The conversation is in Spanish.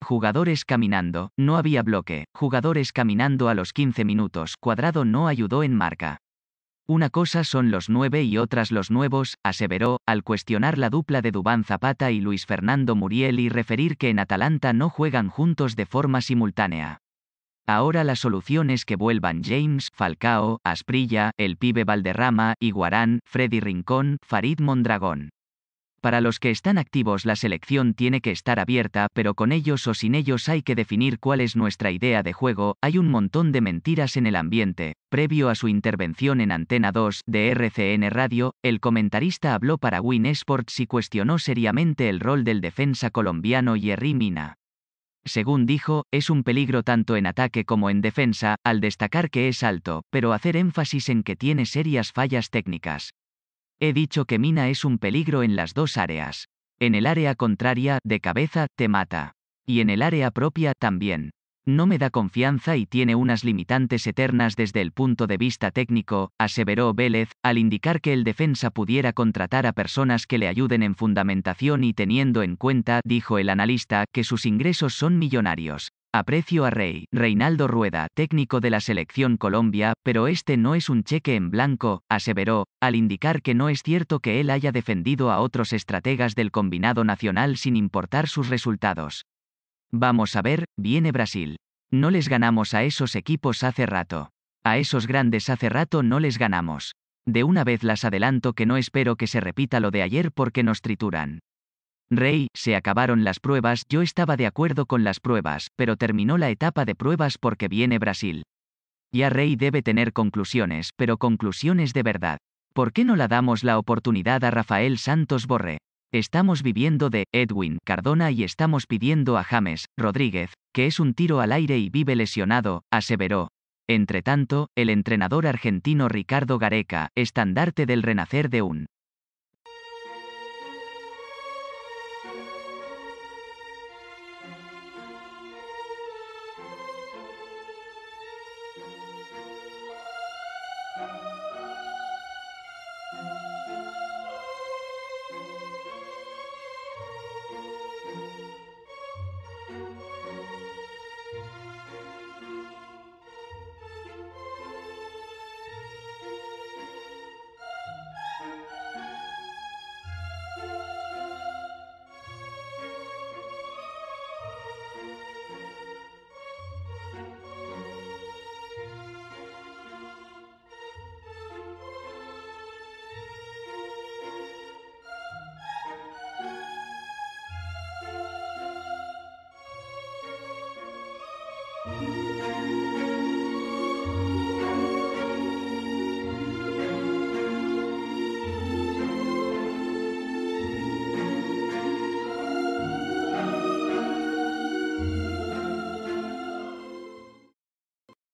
Jugadores caminando, no había bloque. Jugadores caminando a los 15 minutos. Cuadrado no ayudó en marca. Una cosa son los 9 y otras los nuevos, aseveró, al cuestionar la dupla de Duván Zapata y Luis Fernando Muriel y referir que en Atalanta no juegan juntos de forma simultánea. Ahora la solución es que vuelvan James, Falcao, Asprilla, el pibe Valderrama, Higuarán, Freddy Rincón, Farid Mondragón. Para los que están activos la selección tiene que estar abierta, pero con ellos o sin ellos hay que definir cuál es nuestra idea de juego. Hay un montón de mentiras en el ambiente. Previo a su intervención en Antena 2 de RCN Radio, el comentarista habló para Win Sports y cuestionó seriamente el rol del defensa colombiano Yerry Mina. Según dijo, es un peligro tanto en ataque como en defensa, al destacar que es alto, pero hacer énfasis en que tiene serias fallas técnicas. He dicho que Mina es un peligro en las dos áreas. En el área contraria, de cabeza, te mata. Y en el área propia, también. No me da confianza y tiene unas limitantes eternas desde el punto de vista técnico, aseveró Vélez, al indicar que el defensa pudiera contratar a personas que le ayuden en fundamentación y teniendo en cuenta, dijo el analista, que sus ingresos son millonarios. Aprecio a Reinaldo Rueda, técnico de la Selección Colombia, pero este no es un cheque en blanco, aseveró, al indicar que no es cierto que él haya defendido a otros estrategas del combinado nacional sin importar sus resultados. Vamos a ver, viene Brasil. No les ganamos a esos equipos hace rato. A esos grandes hace rato no les ganamos. De una vez las adelanto que no espero que se repita lo de ayer porque nos trituran. Se acabaron las pruebas, yo estaba de acuerdo con las pruebas, pero terminó la etapa de pruebas porque viene Brasil. Ya debe tener conclusiones, pero conclusiones de verdad. ¿Por qué no la damos la oportunidad a Rafael Santos Borré? Estamos viviendo de Edwin Cardona y estamos pidiendo a James Rodríguez, que es un tiro al aire y vive lesionado, aseveró. Entretanto, el entrenador argentino Ricardo Gareca, estandarte del renacer de un